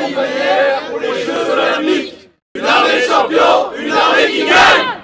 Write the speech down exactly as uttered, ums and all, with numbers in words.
Montpellier pour les Jeux Olympiques. Une armée champion, une armée qui gagne.